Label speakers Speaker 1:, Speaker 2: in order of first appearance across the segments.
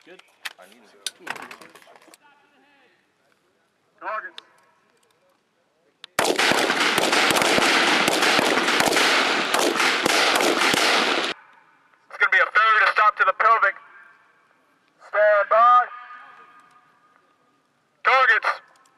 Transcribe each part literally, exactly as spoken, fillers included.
Speaker 1: Good.
Speaker 2: I need it.
Speaker 3: Targets. It's going to be a failure to stop to the pelvic. Stand by. Targets.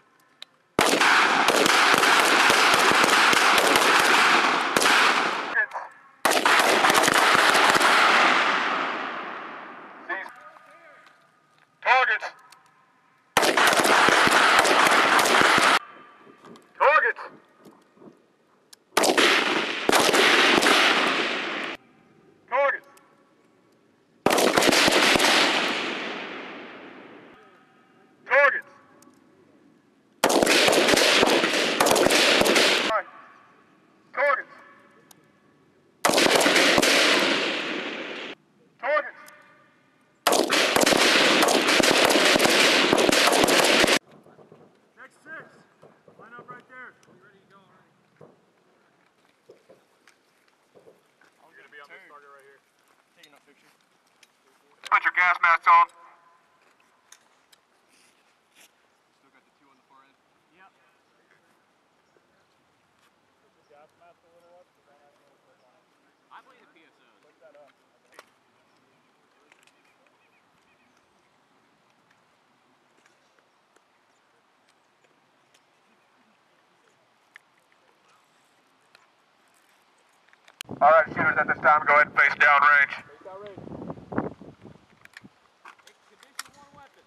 Speaker 3: Targets. Targets. Targets. Targets. Right. Targets. Targets. Next six. Line up right there. We ready to go already? I'm going to be on this target right here.
Speaker 1: Taking a picture.
Speaker 3: Put your gas masks on.
Speaker 1: Still got the two on the far end?
Speaker 4: Yep.
Speaker 3: Put your gas mask a little up, so don't have to click on it.
Speaker 4: I believe the P S Os.
Speaker 3: Look that up. All right, shooters at this time, go ahead and face downrange. Face downrange.
Speaker 4: Condition one weapon.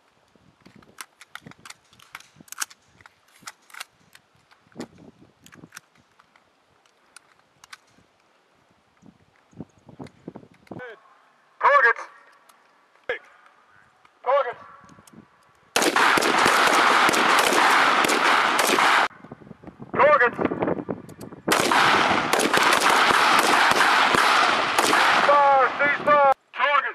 Speaker 3: Targets. Targets. Targets. Fire, ceasefire. Targets.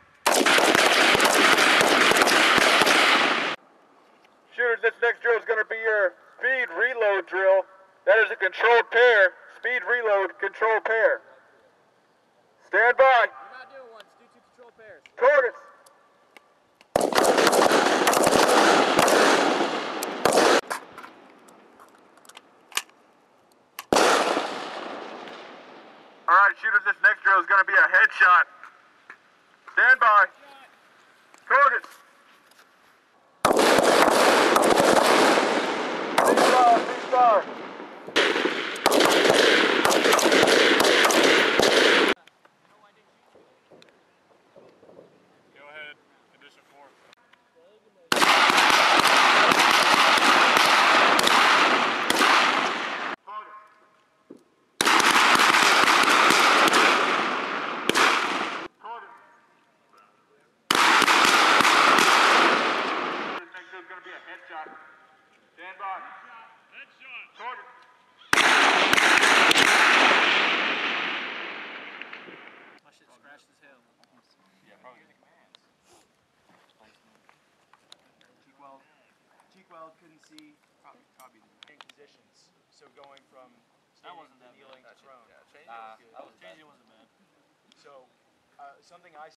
Speaker 3: Shooters, this next drill is going to be your speed reload drill. That is a controlled pair. Speed reload, controlled pair. Stand by.
Speaker 4: You're not doing one. Just do two control pairs.
Speaker 3: Targets. All right, shooters, this next drill is going to be a headshot. Stand by. Targets. Ceasefire, ceasefire.
Speaker 1: Go ahead. Condition four.
Speaker 3: Going to be a headshot. Stand by.
Speaker 1: Headshot.
Speaker 3: Target.
Speaker 4: My shit scratched as hell.
Speaker 2: Yeah, probably the commands.
Speaker 5: Cheek weld. Cheek weld couldn't see. Probably, probably the main positions. So going from
Speaker 1: That wasn't
Speaker 5: standing
Speaker 1: that
Speaker 5: to kneeling to
Speaker 2: That
Speaker 5: prone.
Speaker 2: yeah, changing
Speaker 1: Uh,
Speaker 2: it was good.
Speaker 1: that was changing wasn't bad.
Speaker 5: So uh, something I